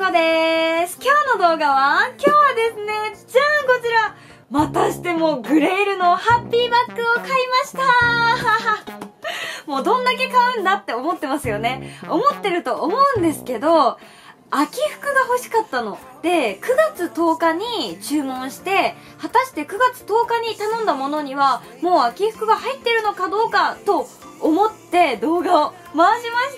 ごです。今日の動画はですね、じゃんこちらまたしてもグレールのハッピーバッグを買いましたもうどんだけ買うんだって思ってますよね。思ってると思うんですけど、秋服が欲しかったので、9月10日に注文して、果たして9月10日に頼んだものにはもう秋服が入ってるのかどうかと思って動画を回しました。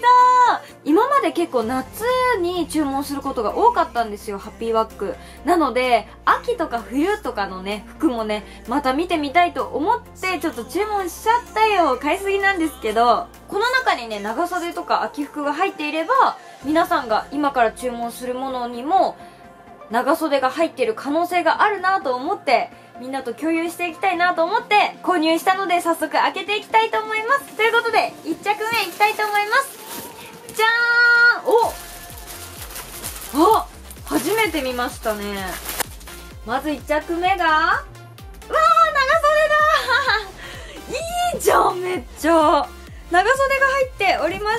今まで結構夏に注文することが多かったんですよ、ハッピーバッグ。なので秋とか冬とかのね服もねまた見てみたいと思ってちょっと注文しちゃったよ。買いすぎなんですけど、この中にね長袖とか秋服が入っていれば皆さんが今から注文するものにも長袖が入っている可能性があるなと思ってみんなと共有していきたいなと思って購入したので、早速開けていきたいと思います。ということで1着目いきたいと思います。じゃーん。お、初めて見ましたね。まず1着目が、うわー、長袖だいいじゃん、めっちゃ長袖が入っておりました。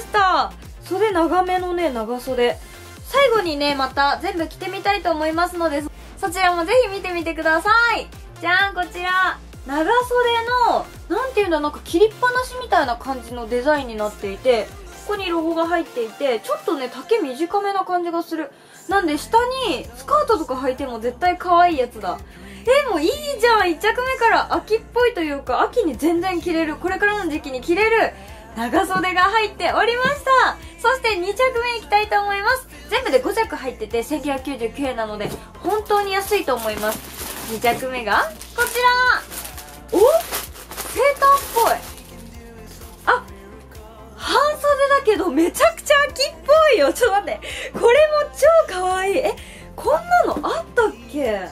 袖長めのね長袖、最後にねまた全部着てみたいと思いますので、そちらもぜひ見てみてください。じゃん、こちら長袖のなんていうんだ、なんか切りっぱなしみたいな感じのデザインになっていて、ここにロゴが入っていてちょっとね丈短めな感じがする。なんで下にスカートとか履いても絶対可愛いやつだ。もういいじゃん。1着目から秋っぽいというか、秋に全然着れる、これからの時期に着れる長袖が入っておりました。そして2着目いきたいと思います。全部で5着入ってて1999円なので本当に安いと思います。2着目がこちら。お、セーターっぽい。あ、半袖だけどめちゃくちゃ秋っぽいよ。ちょっと待って、これも超かわいい。こんなのあったっけ。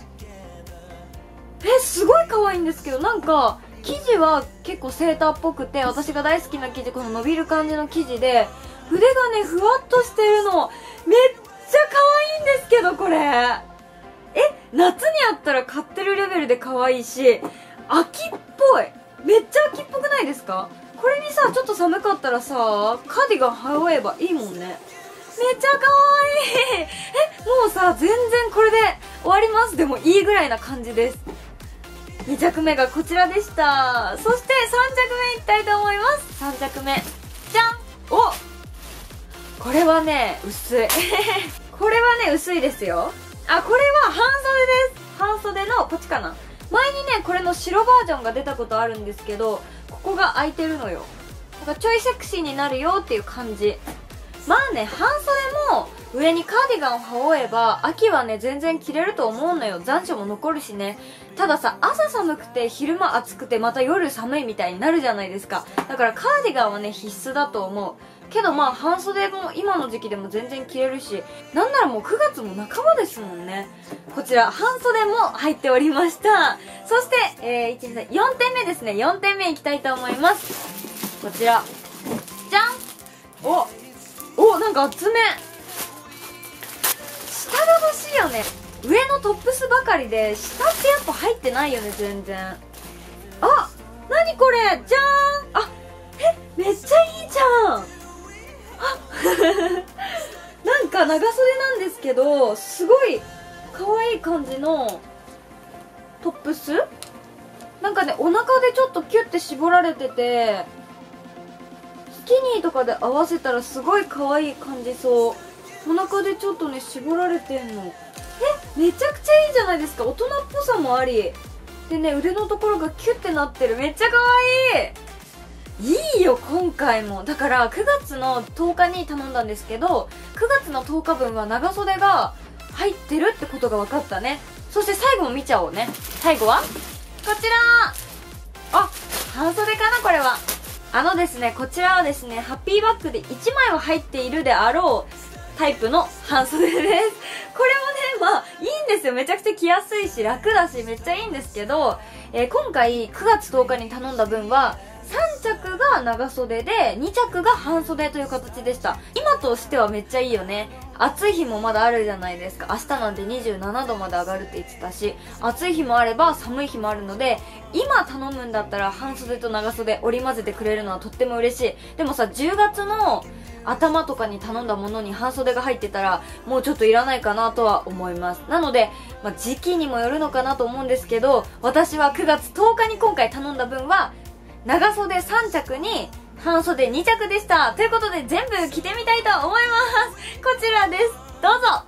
すごいかわいいんですけど、なんか生地は結構セーターっぽくて、私が大好きな生地、この伸びる感じの生地で筆がねふわっとしてるの、めっちゃ可愛いんですけど、これ夏にあったら買ってるレベルで可愛いし、秋っぽい。めっちゃ秋っぽくないですか。これにさちょっと寒かったらさカーディガン羽織ればいいもんね。めっちゃ可愛いもうさ全然これで終わりますでもいいぐらいな感じです。2着目がこちらでした。そして3着目いきたいと思います。3着目じゃん。お、これはね薄いこれはね薄いですよ。あ、これは半袖です。半袖のこっちかな。前にねこれの白バージョンが出たことあるんですけど、ここが開いてるのよ。なんかちょいセクシーになるよっていう感じ。まあね、半袖も上にカーディガンを羽織れば秋はね全然着れると思うのよ。残暑も残るしね。たださ、朝寒くて昼間暑くてまた夜寒いみたいになるじゃないですか。だからカーディガンはね必須だと思うけど、まあ半袖も今の時期でも全然着れるし、なんならもう9月も半ばですもんね。こちら半袖も入っておりました。そして、4点目ですね。4点目いきたいと思います。こちらじゃん。お、なんか厚め。下が欲しいよね。上のトップスばかりで下ってやっぱ入ってないよね全然。あ、なにこれ。じゃーん。あ、めっちゃいいじゃん。なんか長袖なんですけどすごい可愛い感じのトップス。なんかねお腹でちょっとキュッて絞られてて、スキニーとかで合わせたらすごい可愛い感じそう。お腹でちょっとね絞られてんの。めちゃくちゃいいじゃないですか。大人っぽさもありでね、腕のところがキュッてなってる。めっちゃ可愛い。いいよ今回も。だから9月の10日に頼んだんですけど、9月の10日分は長袖が入ってるってことが分かったね。そして最後も見ちゃおうね。最後はこちら。あ、半袖かなこれは。ですね、こちらはですねハッピーバッグで1枚は入っているであろうタイプの半袖です。これもねまあいいんですよ。めちゃくちゃ着やすいし楽だしめっちゃいいんですけど、今回9月10日に頼んだ分は3着が長袖で2着が半袖という形でした。今としてはめっちゃいいよね。暑い日もまだあるじゃないですか。明日なんて27度まで上がるって言ってたし、暑い日もあれば寒い日もあるので、今頼むんだったら半袖と長袖織り交ぜてくれるのはとっても嬉しい。でもさ、10月の頭とかに頼んだものに半袖が入ってたらもうちょっといらないかなとは思います。なので、時期にもよるのかなと思うんですけど、私は9月10日に今回頼んだ分は長袖3着に半袖2着でした。ということで全部着てみたいと思います。こちらです。どうぞ。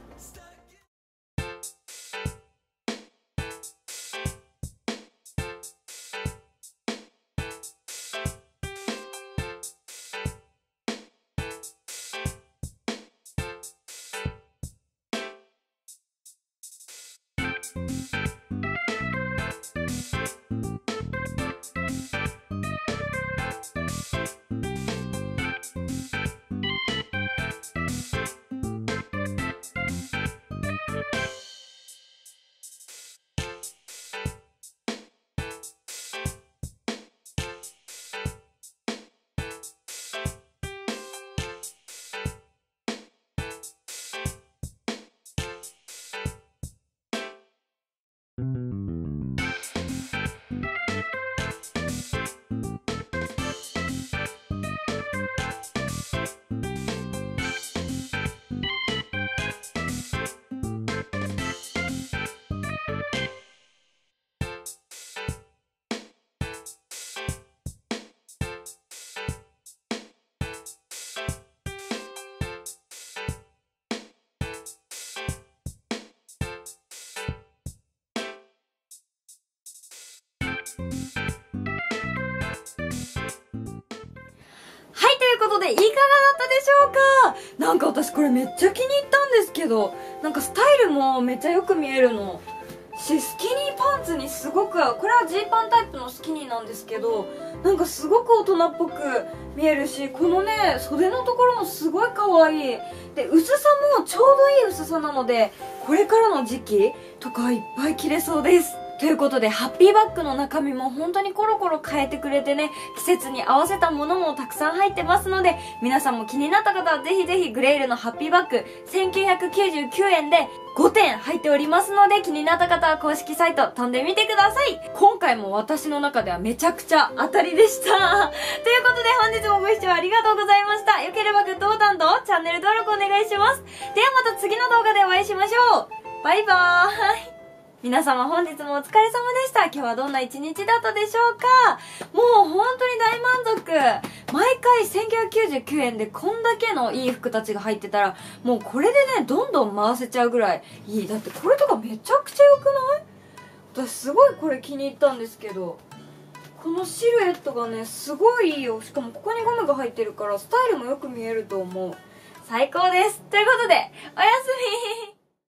はい、ということで、いかがだったでしょうか。なんか私これめっちゃ気に入ったんですけど、なんかスタイルもめっちゃよく見えるの。スキニーパンツにすごく合う。これはジーパンタイプのスキニーなんですけど、なんかすごく大人っぽく見えるし、このね、袖のところもすごい可愛い。で、薄さもちょうどいい薄さなので、これからの時期とかいっぱい着れそうです。ということで、ハッピーバッグの中身も本当にコロコロ変えてくれてね、季節に合わせたものもたくさん入ってますので、皆さんも気になった方はぜひぜひグレイルのハッピーバッグ1999円で5点入っておりますので、気になった方は公式サイト飛んでみてください。今回も私の中ではめちゃくちゃ当たりでした。ということで本日もご視聴ありがとうございました。よければグッドボタンとチャンネル登録お願いします。ではまた次の動画でお会いしましょう。バイバーイ。皆様本日もお疲れ様でした。今日はどんな一日だったでしょうか。もう本当に大満足。毎回1999円でこんだけのいい服たちが入ってたら、もうこれでね、どんどん回せちゃうぐらいいい。だってこれとかめちゃくちゃ良くない？私すごいこれ気に入ったんですけど、このシルエットがね、すごいいいよ。しかもここにゴムが入ってるからスタイルもよく見えると思う。最高です。ということで、おやすみ。